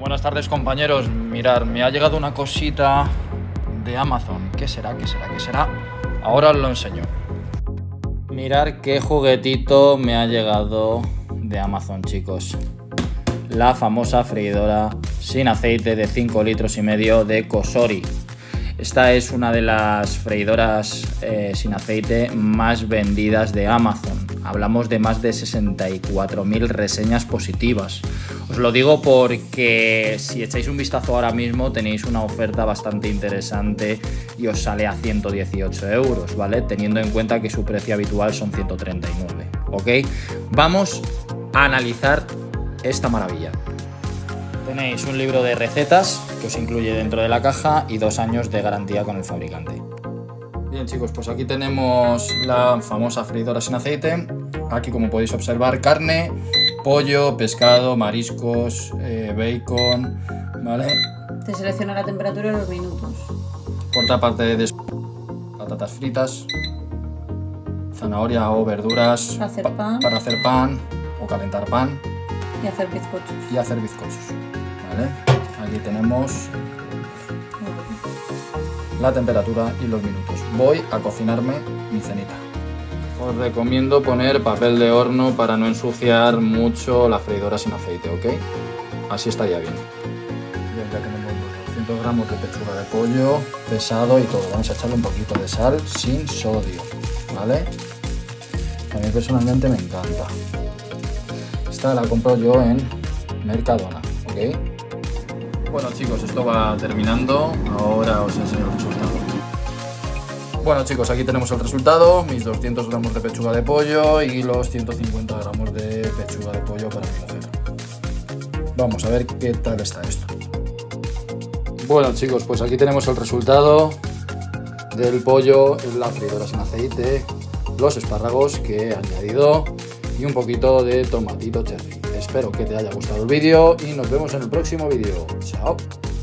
Buenas tardes, compañeros. Mirad, me ha llegado una cosita de Amazon. ¿Qué será? ¿Qué será? ¿Qué será? Ahora os lo enseño. Mirad qué juguetito me ha llegado de Amazon, chicos. La famosa freidora sin aceite de 5,5 litros de Cosori. Esta es una de las freidoras sin aceite más vendidas de Amazon. Hablamos de más de 64.000 reseñas positivas. Os lo digo porque si echáis un vistazo ahora mismo tenéis una oferta bastante interesante y os sale a 118 euros, ¿vale? Teniendo en cuenta que su precio habitual son 139, ¿ok? Vamos a analizar esta maravilla. Tenéis un libro de recetas que os incluye dentro de la caja y 2 años de garantía con el fabricante. Bien, chicos, pues aquí tenemos la famosa freidora sin aceite. Aquí, como podéis observar, carne, pollo, pescado, mariscos, bacon, ¿vale? Te selecciona la temperatura y los minutos. Por otra parte, patatas fritas, zanahoria o verduras para hacer pan o calentar pan. Y hacer bizcochos. ¿Vale? Aquí tenemos la temperatura y los minutos. Voy a cocinarme mi cenita. Os recomiendo poner papel de horno para no ensuciar mucho la freidora sin aceite, ¿ok? Así estaría bien. Bien, ya tenemos los 200 gramos de pechuga de pollo, pesado y todo. Vamos a echarle un poquito de sal sin sodio, ¿vale? A mí personalmente me encanta. Esta la compro yo en Mercadona, ¿ok? Bueno, chicos, esto va terminando. Ahora os enseño el resultado. Bueno, chicos, aquí tenemos el resultado. Mis 200 gramos de pechuga de pollo y los 150 gramos de pechuga de pollo para mi mujer. Vamos a ver qué tal está esto. Bueno, chicos, pues aquí tenemos el resultado del pollo en la freidora sin aceite, los espárragos que he añadido y un poquito de tomatito cherry. Espero que te haya gustado el vídeo y nos vemos en el próximo vídeo. Chao.